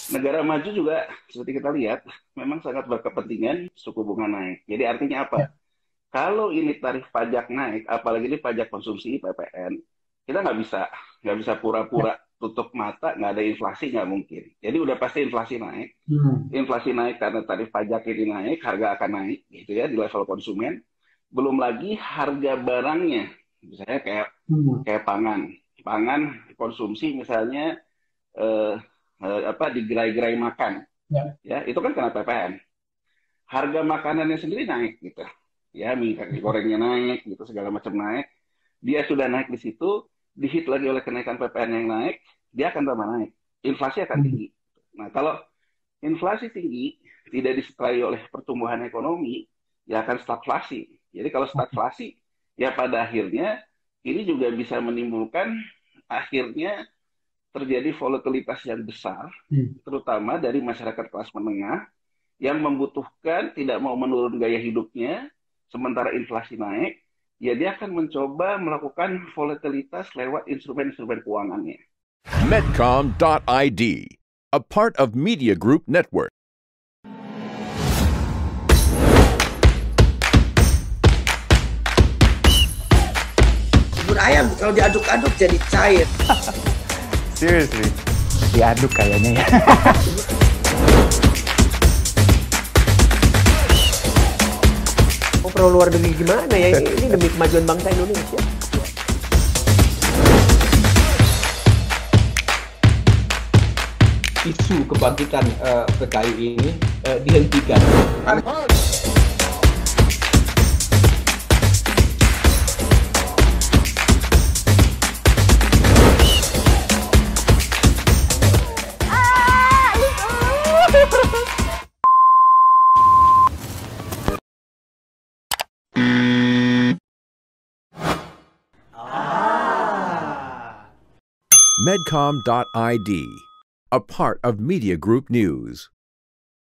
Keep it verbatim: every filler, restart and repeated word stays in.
negara maju juga seperti kita lihat memang sangat berkepentingan suku bunga naik. Jadi artinya apa? Ya. Kalau ini tarif pajak naik, apalagi ini pajak konsumsi P P N, kita nggak bisa nggak bisa Ya. pura-pura tutup mata nggak ada inflasi, nggak mungkin. Jadi udah pasti inflasi naik. Hmm. Inflasi naik karena tarif pajak ini naik, harga akan naik gitu ya di level konsumen. Belum lagi harga barangnya, misalnya kayak Hmm. kayak pangan, pangan konsumsi misalnya eh, eh, apa di gerai-gerai makan, Ya. ya itu kan kena P P N. Harga makanannya sendiri naik gitu, ya minyak gorengnya naik gitu segala macam naik. Dia sudah naik di situ, dihit lagi oleh kenaikan P P N yang naik, dia akan tambah naik. Inflasi akan Hmm. tinggi. Nah kalau inflasi tinggi tidak disertai oleh pertumbuhan ekonomi, ya akan stagflasi. Jadi kalau stagflasi, ya pada akhirnya ini juga bisa menimbulkan akhirnya terjadi volatilitas yang besar, Hmm. terutama dari masyarakat kelas menengah yang membutuhkan tidak mau menurun gaya hidupnya, sementara inflasi naik, ya dia akan mencoba melakukan volatilitas lewat instrumen-instrumen keuangannya. Medcom dot I D, a part of Media Group Network. Bubur ayam kalau diaduk-aduk jadi cair. Seriously, diaduk kayaknya ya. Oh, perlu luar negeri gimana ya? Ini demi kemajuan bangsa Indonesia. Isu kebangkitan uh, P K I ini uh, dihentikan. Medcom dot I D, a part of Media Group News.